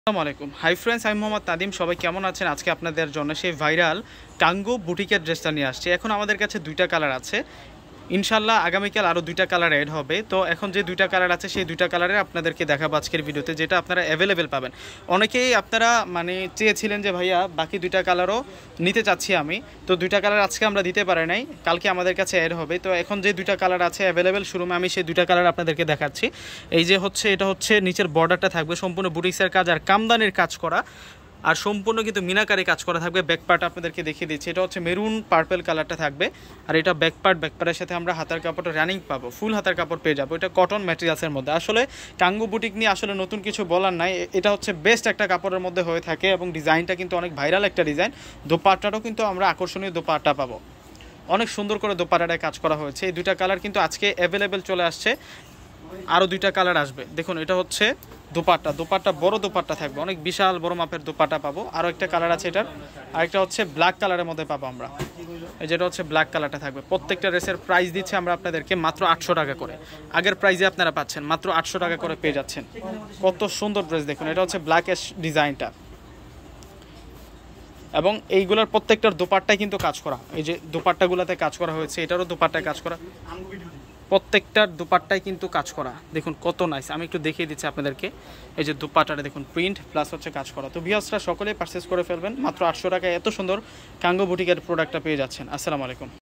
আসসালামু আলাইকুম। Hi friends, আমি মোহাম্মদ নাদিম। সবাই কেমন আছেন? আজকে আপনাদের জন্য সেই ভাইরাল টাঙ্গো বুটিকের ড্রেসটা নিয়ে আসছি। এখন আমাদের কাছে দুইটা কালার আছে, ইনশাল্লাহ আগামীকাল আরও দুইটা কালার অ্যাড হবে। তো এখন যে দুইটা কালার আছে সেই দুইটা কালারে আপনাদেরকে দেখাবো আজকের ভিডিওতে, যেটা আপনারা অ্যাভেলেবেল পাবেন। অনেকেই আপনারা চেয়েছিলেন যে ভাইয়া বাকি দুইটা কালারও নিতে চাচ্ছি আমি, তো দুইটা কালার আজকে আমরা দিতে পারি নাই, কালকে আমাদের কাছে অ্যাড হবে। তো এখন যে দুইটা কালার আছে অ্যাভেলেবেল শোরুমে, আমি সেই দুইটা কালার আপনাদেরকে দেখাচ্ছি। এই যে এটা হচ্ছে নিচের বর্ডারটা থাকবে সম্পূর্ণ বুটিক্সের কাজ আর কামদানির কাজ করা, আর সম্পূর্ণ কিন্তু মিনাকারি কাজ করা থাকবে। ব্যাক পার্ট আপনাদেরকে দেখিয়ে দিচ্ছি, এটা হচ্ছে মেরুন পার্পল কালারটা থাকবে। আর এটা ব্যাক পার্টের সাথে আমরা হাতার কাপড়টা রানিং পাবো, ফুল হাতার কাপড় পেয়ে যাবো। এটা কটন ম্যাটেরিয়ালসের মধ্যে। আসলে টাঙ্গো বুটিক নিয়ে আসলে নতুন কিছু বলার নাই, এটা হচ্ছে বেস্ট একটা কাপড়ের মধ্যে হয়ে থাকে এবং ডিজাইনটা কিন্তু অনেক ভাইরাল একটা ডিজাইন। দোপাট্টাটাও কিন্তু আমরা আকর্ষণীয় দোপাট্টা পাবো, অনেক সুন্দর করে দোপাট্টাটায় কাজ করা হয়েছে। এই দুইটা কালার কিন্তু আজকে অ্যাভেলেবেল চলে আসছে, আরও দুইটা কালার আসবে। দেখুন, এটা হচ্ছে দোপাট্টা বড় দোপাট্টা থাকবে, অনেক বিশাল বড় মাপের দোপাট্টা পাবো। আরও একটা কালার আছে এটার, আরেকটা হচ্ছে ব্ল্যাক কালারের মধ্যে পাবো আমরা। এই যেটা হচ্ছে ব্ল্যাক কালারটা থাকবে। প্রত্যেকটা ড্রেসের প্রাইস দিচ্ছে আমরা আপনাদেরকে মাত্র 800 টাকা করে। আগের প্রাইসে আপনারা পাচ্ছেন মাত্র 800 টাকা করে পেয়ে যাচ্ছেন। কত সুন্দর ড্রেস দেখুন, এটা হচ্ছে ব্ল্যাকের ডিজাইনটা, এবং এইগুলোর প্রত্যেকটার দোপাট্টায় কিন্তু কাজ করা। এই যে দোপাট্টাগুলোতে কাজ করা হয়েছে, এটারও দোপাট্টায় কাজ করা, প্রত্যেকটার দোপাট্টায় কিন্তু কাজ করা। দেখুন কত নাইস, আমি একটু দেখিয়ে দিচ্ছি আপনাদেরকে। এই যে দোপাট্টাটা দেখুন, প্রিন্ট প্লাস হচ্ছে কাজ করা। তো ভিউয়ার্সরা সকলেই পারচেস করে ফেলবেন, মাত্র 800 টাকায় এত সুন্দর টাঙ্গো বুটিকের প্রোডাক্টটা পেয়ে যাচ্ছেন। আসসালামু আলাইকুম।